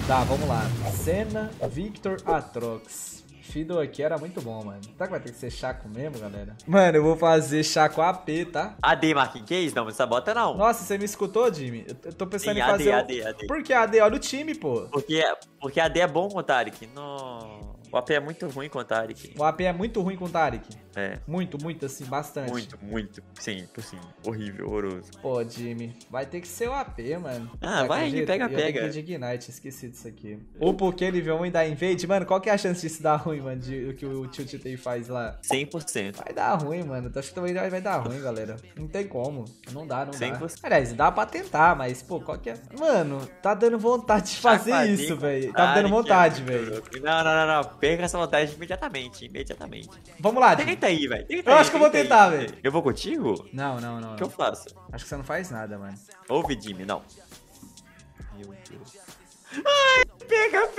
Tá, vamos lá. Senna, Victor, Atrox. Fiddle aqui era muito bom, mano. Será que vai ter que ser Chaco mesmo, galera? Mano, eu vou fazer Chaco AP, tá? AD, Marquinhos, que isso? Não, não sabota não. Nossa, você me escutou, Jimmy? Eu tô pensando Sim, em fazer AD. Por que AD? Olha o time, pô. Porque AD é bom com o Taric. No... O AP é muito ruim com o Taric. O AP é muito ruim com o Taric. É. Muito, assim, bastante. Muito. Sim. Horrível, horroroso. Pô, Jimmy, vai ter que ser o AP, mano. Ah, vai, pega. Eu tenho de Ignite, esqueci disso aqui. O Poké nível 1 e da Invade, mano, qual que é a chance disso dar ruim, mano, de que o Tio Titei faz lá? 100%. Vai dar ruim, mano. Acho que também vai dar ruim, galera. Não tem como. Não dá. 100%. Aliás, dá pra tentar, mas, pô, qual que é? Mano, tá dando vontade de fazer isso, velho. Tá me dando vontade, velho. Não. Perca essa vontade imediatamente. Vamos lá, Jimmy. Tenta aí, velho. Eu acho que eu vou tentar, velho. Eu vou contigo? Não. O que eu faço? Acho que você não faz nada, mano. Ouve, Jimmy, não. Meu Deus. Ai, pega.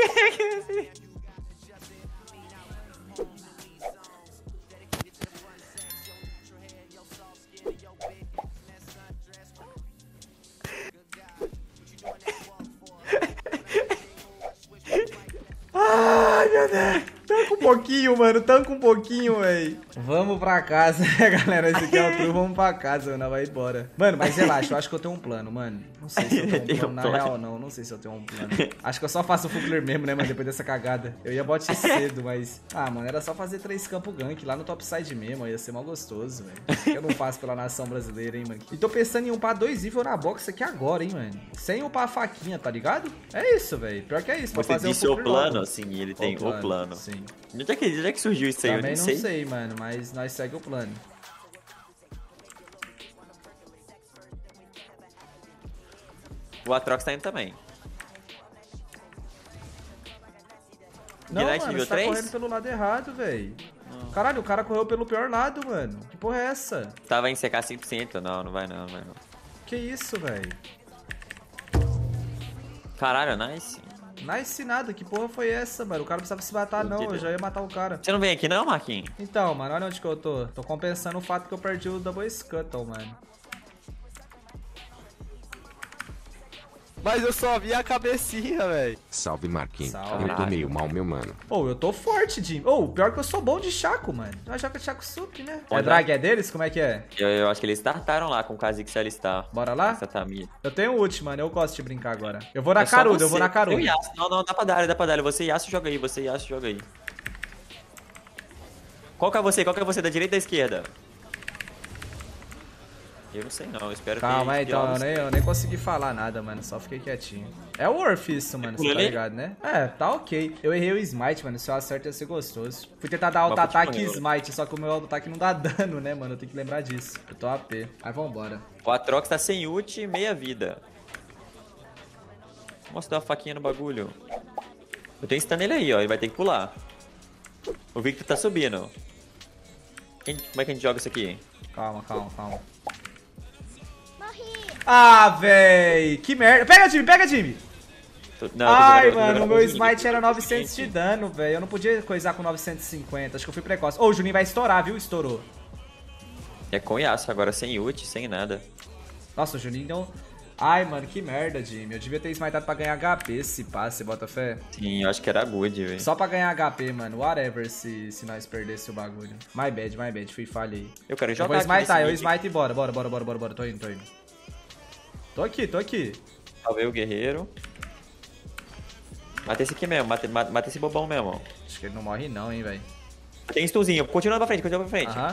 Ai, meu Deus. Tanca um pouquinho, mano. Tanca um pouquinho, véi. Vamos pra casa, galera. Esse aqui é o truque. Vamos pra casa, mano. Vai embora. Mano, mas relaxa. Eu acho que eu tenho um plano, mano. Não sei se eu tenho um plano. Na real, não. Não sei se eu tenho um plano. Acho que eu só faço o full clear mesmo, né, mano? Depois dessa cagada. Eu ia bot cedo, mas... Ah, mano, era só fazer 3 campo gank lá no topside mesmo. Ia ser mal gostoso, velho. Eu não faço pela nação brasileira, hein, mano. E tô pensando em upar 2 evil na box aqui agora, hein, mano. Sem upar a faquinha, tá ligado? É isso, velho. Pior que é isso. Você disse o plano, assim, ele tem o plano. Sim. Onde é que surgiu isso aí? Também eu não nem sei, mano, mas nós segue o plano. O Atrox tá indo também. Não, Ignite mano, nível você tá 3? correndo pelo lado errado, velho. Caralho, o cara correu pelo pior lado, mano. Que porra é essa? Tava em CK 100%. Não vai não. Que isso, velho? Caralho, nice. Nice nada, que porra foi essa, mano? O cara não precisava se matar, não. Eu já ia matar o cara. Você não vem aqui não, Marquinhos? Então, mano, olha onde que eu tô. Tô compensando o fato que eu perdi o Double Scuttle, mano. Mas eu só vi a cabecinha, velho. Salve, Marquinhos. Salve. Eu tô meio mal, meu mano. Ô, eu tô forte, Jim. Ô, pior que eu sou bom de Chaco, mano. Eu jogo de Chaco Sup, né? Pode É drag é deles? Como é que é? Eu acho que eles startaram lá com o Kha'Zix se alistar. Bora lá? Essa Tamir. Eu tenho ult, mano. Eu gosto de brincar agora. Eu vou na caruda, eu vou na caruda. Não, dá pra dar. Você Yasuo joga aí, Qual que é você? Da direita ou da esquerda? Eu não sei não, eu espero Calma aí, que então, eu nem consegui falar nada, mano, só fiquei quietinho. É o Worth isso, mano, você tá ligado, né? É, tá ok. Eu errei o Smite, mano, se eu acerto ia ser gostoso. Fui tentar dar auto-ataque e Smite, só que o meu auto-ataque não dá dano, né, mano, eu tenho que lembrar disso. Eu tô AP, aí vambora. O Atrox tá sem ult e meia vida. Mostra uma faquinha no bagulho. Eu tenho stun nele aí, ó, ele vai ter que pular. O Victor tá subindo. Como é que a gente joga isso aqui? Calma. Ah, véi, que merda. Pega, Jimmy. Ai, mano, o meu Smite era 900 de dano, velho. Eu não podia coisar com 950, acho que eu fui precoce. Ô, o Juninho vai estourar, viu? Estourou. É com Yasuo, agora sem ult, sem nada. Nossa, o Juninho deu... Ai, mano, que merda, Jimmy. Eu devia ter smitado pra ganhar HP, se pá, você bota fé. Sim, eu acho que era good, velho. Só pra ganhar HP, mano. Whatever se nós perdesse o bagulho. My bad, fui falha aí. Eu quero jogar eu vou smitar, eu smite e bora. Tô indo. Tô aqui. Salvei o guerreiro. Mata esse aqui mesmo, mata esse bobão mesmo. Acho que ele não morre não, hein, velho. Tem stunzinho, continua pra frente. Aham.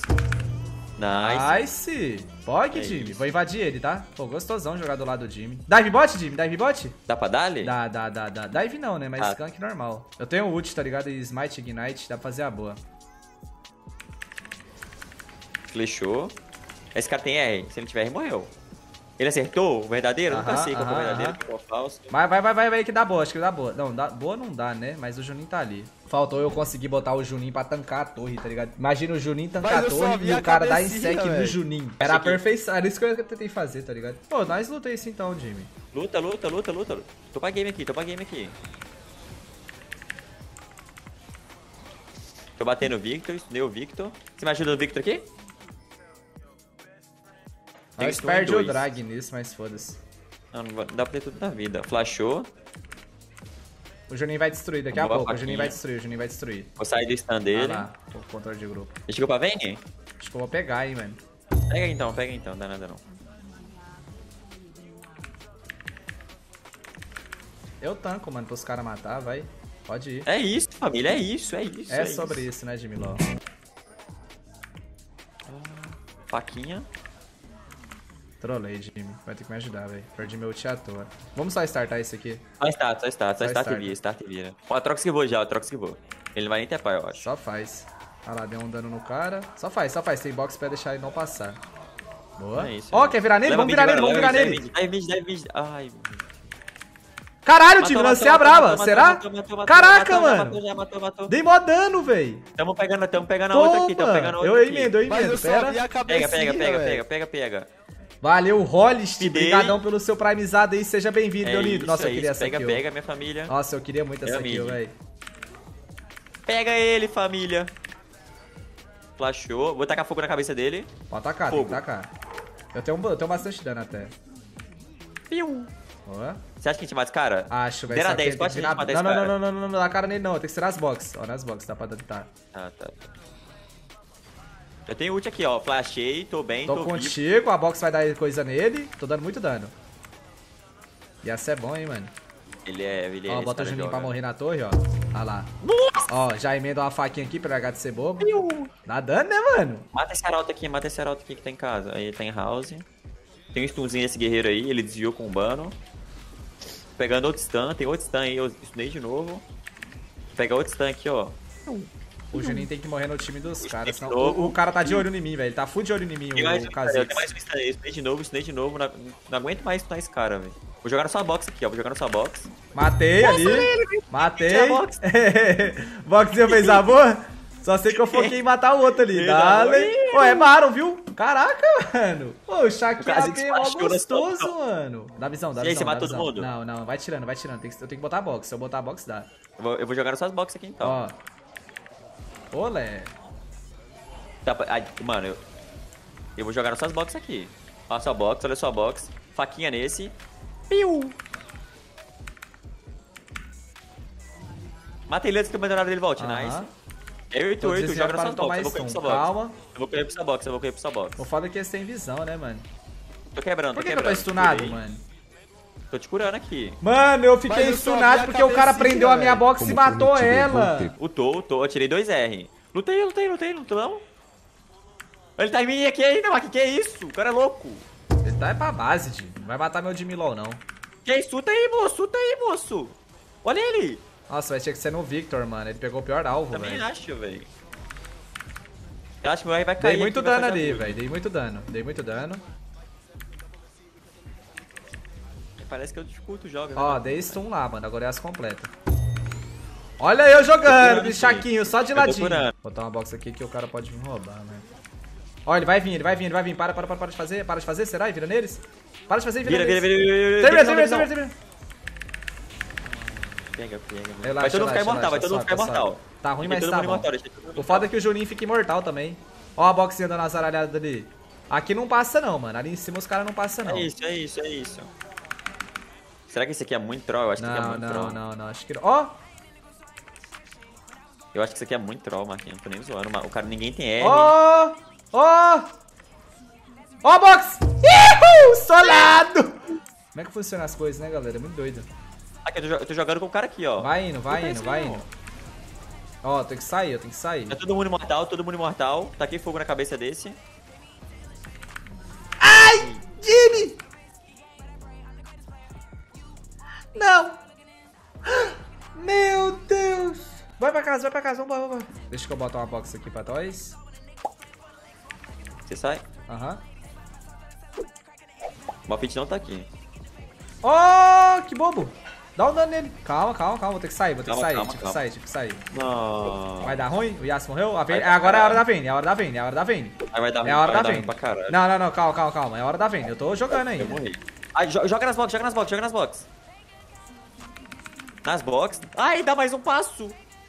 Nice. Nice. Pode, Jimmy. Vou invadir ele, tá? Pô, gostosão jogar do lado do Jimmy. Dive bot, Jimmy? Dive bot? Dá pra dar-lhe? Dá. Dive não, né? Mas skunk normal. Eu tenho ult, tá ligado? E smite, ignite, dá pra fazer a boa. Flechou. Esse cara tem R. Se ele tiver R, morreu. Ele acertou o verdadeiro? Nunca sei qual é o verdadeiro, qual é o falso. Vai que dá boa, acho que dá boa. Não, boa não dá, né? Mas o Juninho tá ali. Faltou eu conseguir botar o Juninho pra tancar a torre, tá ligado? Imagina o Juninho tancar a torre e o cara dar insec no Juninho. Era a perfeição, era isso que eu tentei fazer, tá ligado? Pô, nós luta isso então, Jimmy. Luta. Tô pra game aqui. Tô batendo o Victor, estudei o Victor. Você me ajuda no Victor aqui? Nós perde o drag nisso, mas foda-se. Não dá pra ter tudo na vida. Flashou. O Juninho vai destruir daqui a Boa pouco. O faquinha. Juninho vai destruir, o Juninho vai destruir. Vou sair do stand Ah dele. lá, o controle de grupo. Ele chegou pra Vayne? Acho que eu vou pegar, hein, mano. Pega então, não dá nada não. Eu tanco, mano, pros caras matar, vai. Pode ir. É isso, família, é isso. É sobre isso, né, Jimmy Law? Faquinha. Trolei, Jimmy. Vai ter que me ajudar, velho. Perdi meu ult à toa. Vamos só startar isso aqui. Só start start. e vira. Ó, troca que vou já, o troca que vou. Ele não vai nem ter pai, eu acho. Só faz. Olha lá, deu um dano no cara. Só faz. Tem box pra deixar ele não passar. Boa. É isso, Ó, é. quer virar nele? Leva Vamos virar mid, nele, vamos leva virar mid, nele. Deve mid. Ai, Caralho, time, lancei a brava. Será? Caraca, mano. Matou. Dei mó dano, velho. Tamo pegando a outra aqui, tamo pegando a outra Eu aqui. emendo, Mas eu só vi pera. a cabecinha, velho. Pega. Valeu, Hollist. Me dei. Obrigadão pelo seu primezado aí. Seja bem-vindo, meu lindo. isso, Nossa, eu é queria isso. essa kill. Pega, minha família. Nossa, eu queria muito essa Meu kill, amigo. velho. Pega ele, família. Flashou. Vou tacar fogo na cabeça dele. Pode tacar, tem Fogo. que tacar. Eu tenho bastante dano até. Pium. Boa. Você acha que a gente mata esse cara? Acho, velho. Dera só que 10, tem pode que virar- matar esse cara. Não dá cara nele não. Tem que ser nas boxes. Ó, nas boxes, dá pra tentar. Tá. Eu tenho ult aqui, ó. Flashei, tô bem, Tô tô vivo. contigo, a box vai dar coisa nele. Tô dando muito dano. E essa é bom, hein, mano. Ele é. Ó, esse bota o cara Juninho joga. pra morrer na torre, ó. Olha lá. Ó, já emenda uma faquinha aqui pra de ser bobo. Dá dano, né, mano? Mata esse arauto aqui que tá em casa. Aí ele tá em house. Tem um stunzinho desse guerreiro aí, ele desviou com o bano. Pegando outro stun, tem outro stun aí, eu stunei de novo. Vou pegar outro stun aqui, ó. O Juninho tem que morrer no time dos caras, senão novo. o cara tá de olho em mim, velho. Ele tá full de olho em mim, Tem mais o um, eu Kha'Zix. tenho mais um stun aí, stunei de novo. Não aguento mais stunar esse cara, velho. Vou jogar na sua box aqui, ó. Vou jogar na sua box. Matei ali. Matei. Tira a box. Boxinha fez a boa? Só sei que eu foquei em matar o outro ali. Fez Dale. a Pô, é Baron, viu? Caraca, mano. Pô, o Shaq Kha'Zix é mó baixou na gostoso, situação. mano. Dá visão, dá E aí, visão. você dá mata todo visão. mundo? Não, vai tirando. Eu tenho que botar a box. Se eu botar a box, dá. Eu vou jogar nas suas boxes aqui então. Ó. Olé. Tá, mano, eu vou jogar nas suas boxes aqui. Ó a sua box, olha a sua box. Faquinha nesse. Piu! Mata ele antes que o abandonado dele volte, Aham. nice. Eu e Tô tu, desviando joga nas para suas não tomar boxes. Eu vou correr pra stun. sua box. Calma. Eu vou correr pra sua box. O foda é que eles têm visão, né, mano? Tô quebrando, Por tô que eu tô quebrando. stunado, Curei. mano? Tô te curando aqui. Mano, eu fiquei Mas eu só vi stunado a porque o cara cabecinha, prendeu a minha velho. box e Como matou prometido, eu ela. voltei. Eu tirei 2R. Lutei, não tô não. Ele tá em mim aqui ainda, mas que é isso? O cara é louco. Ele tá pra base, Jim. Não vai matar meu Jimmy LOL, não. Que isso? Luta aí, moço. Olha ele. Nossa, vai ter que ser no Victor, mano. Ele pegou o pior alvo, Também velho. acho, velho. Eu acho que o meu R vai cair. Dei muito aqui, vai dano fazer ali, abuso. velho. Dei muito dano. Parece que eu dificulto o jogo. Ó, dei stun lá, mano. Agora é as completas. Olha eu jogando, curando, bichaquinho, só de Eu tô ladinho. curando. Vou botar uma box aqui que o cara pode vir roubar, né? Ó, ele vai vir. Para de fazer. Para de fazer, será? E vira neles? Para de fazer e vira Vira. neles. Termina. Pega. Relaxa, Vai todo mundo ficar relaxa, imortal, vai todo mundo relaxa, ficar imortal. Tá ruim, Deixa mas todo tá mundo bom. imortal, deixa todo mundo O imortal. foda é que o Juninho fica imortal também. Ó a boxinha dando uma zaralhada ali. Aqui não passa não, mano. Ali em cima os caras não passam não. É isso. Será que esse aqui é muito troll? Eu acho que esse aqui é muito troll. Não. Acho que não. Ó! Eu acho que isso aqui é muito troll, Marquinhos. Não tô nem zoando, mas o cara ninguém tem R. Ó! Ó a box! Ihu! Solado! Como é que funciona as coisas, né, galera? É muito doido. Aqui, eu tô jogando com o cara aqui, ó. Vai indo. não. Ó, eu tenho que sair. Tá todo mundo imortal. Taquei fogo na cabeça desse. Ai! Jimmy! Não! Meu Deus! Vai pra casa, vambora. Deixa que eu botar uma box aqui pra nós. Você sai. Aham. O Malfit não tá aqui. Oh, que bobo! Dá um dano nele. Calma. Vou ter que sair, Calma. Tive que sair. Não. Vai dar ruim? O Yasuo morreu? Agora é a hora da Vayne. Aí vai dar É a hora da vai dar Vayne. pra caralho. Não, calma. É a hora da Vayne. Eu tô jogando Eu ainda. morri. Ai, joga nas box. Nas box. Ai, dá mais um passo.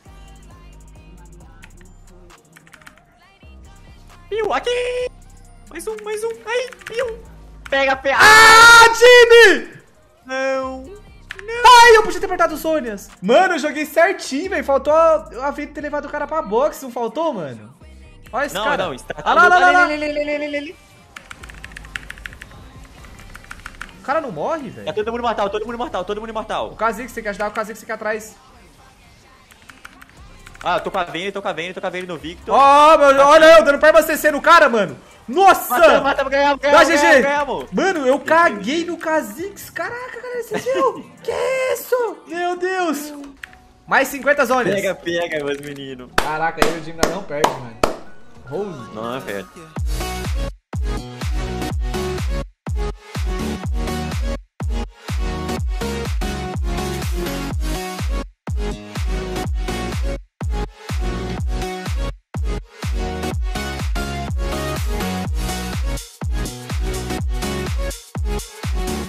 Piu, aqui. Mais um. Ai, piu. Pega. Ah, Jimmy! Não. Ai, Ai, eu podia ter apertado o Sônias. Mano, eu joguei certinho, velho. Faltou a vida ter levado o cara pra boxe. Não faltou, mano? Olha esse cara. Não, está... Ah, lá. Ali. O cara não morre, velho. Tá todo mundo mortal, todo mundo mortal, todo mundo O mortal. Kha'Zix, você quer ajudar o Kha'Zix aqui atrás. Ah, eu tô com a Vayne no Victor. Ó, olha eu dando perma CC no cara, mano. Nossa! Matamos, ganhamos. Dá GG! Mano, eu caguei no Kha'Zix. Caraca, galera, vocês viram? Que isso? Meu Deus! Mais 50 zonas. Pega, meus meninos. Caraca, ele e o Jinga não perde, mano. Holy. Não, velho.